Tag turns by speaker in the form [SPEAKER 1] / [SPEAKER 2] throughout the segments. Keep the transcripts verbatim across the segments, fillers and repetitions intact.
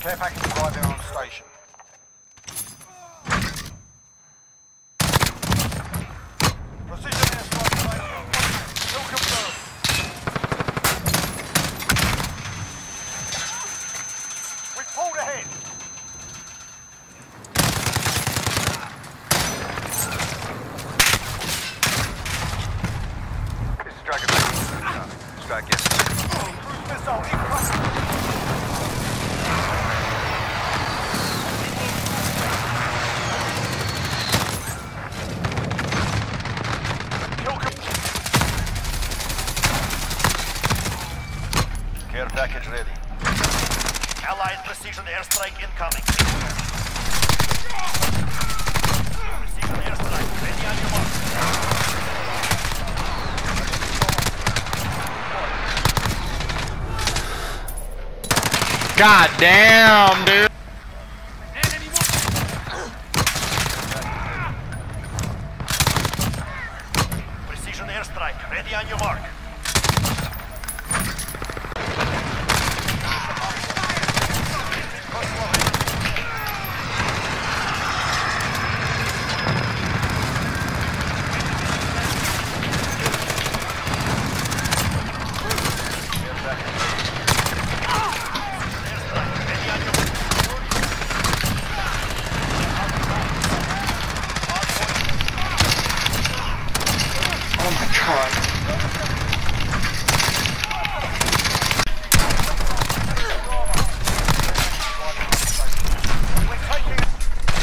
[SPEAKER 1] Care package arriving on station. Precision airstrike station. Still confirmed. We've pulled ahead.
[SPEAKER 2] This is Dragon. Strike in.
[SPEAKER 1] Cruise missile in front.
[SPEAKER 2] Care package ready.
[SPEAKER 3] Allied precision airstrike incoming. Precision airstrike ready on your mark.
[SPEAKER 4] God damn, dude.
[SPEAKER 3] Precision airstrike ready on your mark.
[SPEAKER 4] Oh my god.
[SPEAKER 1] We're taking it.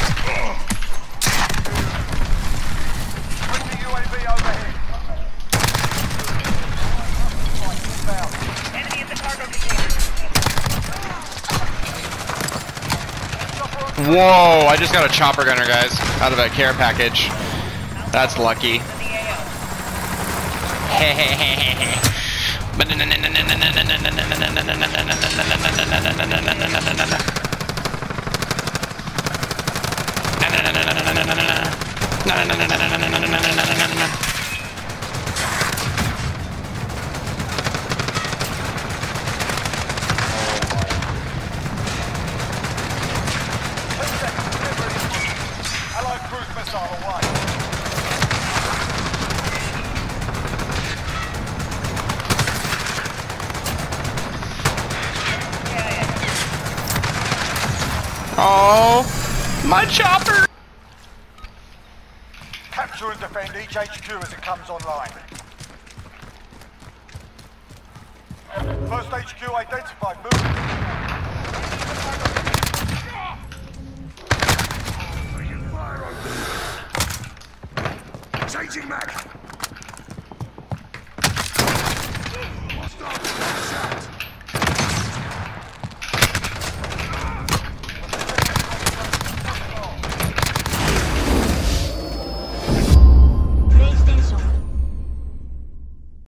[SPEAKER 1] Bring the U A V overhead.
[SPEAKER 3] Enemy in the cargo container.
[SPEAKER 4] Whoa, I just got a chopper gunner, guys, out of a care package. That's lucky.
[SPEAKER 1] Allied cruise missile away.
[SPEAKER 4] Oh, my chopper!
[SPEAKER 1] Capture and defend each H Q as it comes online. First H Q identified. Move.
[SPEAKER 2] Changing mag.